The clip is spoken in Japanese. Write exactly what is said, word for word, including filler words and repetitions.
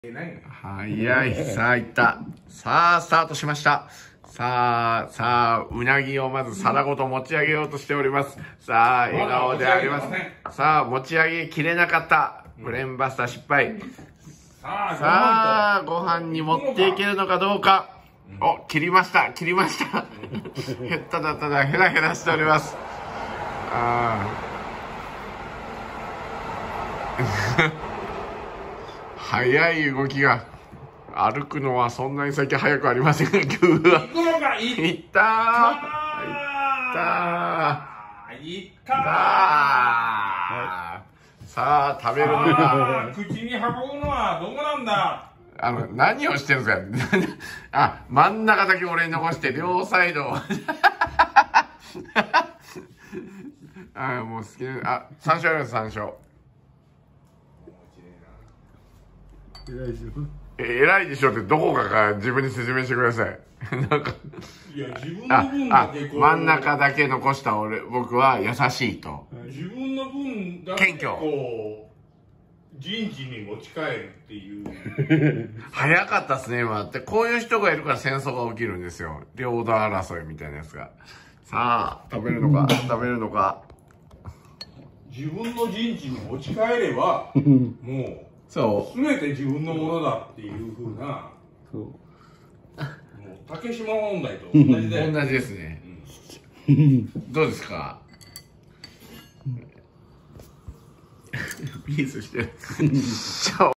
早い。さあ、いった。さあ、スタートしました。さあ、さあ、うなぎをまず皿ごと持ち上げようとしております。さあ、笑顔であります。さあ、持ち上げきれなかった。ブレーンバスター失敗。さあ、ご飯に持っていけるのかどうか。お、切りました。切りました。へっただっただ、ヘラヘラしております。ああ。速い動きが。歩くのはそんなに先速くありませんが、グーは。いったー。いったー。いったー。さあ、食べるのは。 口に運ぶのはどこなんだ。 あの、何をしてるんですか。あ、真ん中だけ俺に残して、両サイドを。あ、もう好きな、あ、山椒あります、山椒。 偉いでしょ。 え、偉いでしょってどこかが自分に説明してください。なんか。 いや、自分の分だけこう。 真ん中だけ残した俺、僕は優しいと。 自分の分だけこう、陣地に持ち帰るっていう。 早かったっすね、今って。こういう人がいるから戦争が起きるんですよ。領土争いみたいなやつが。さあ、食べるのか、食べるのか。 自分の陣地に持ち帰れば、もう、 そう。 すべて自分のものだっていうふうな、 そう。 もう竹島問題と同じで。 同じですね。どうですか。ピースしてる。